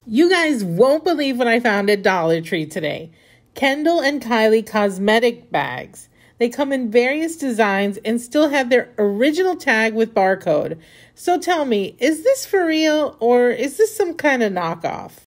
You guys won't believe what I found at Dollar Tree today. Kendall and Kylie cosmetic bags. They come in various designs and still have their original tag with barcode. So tell me, is this for real or is this some kind of knockoff?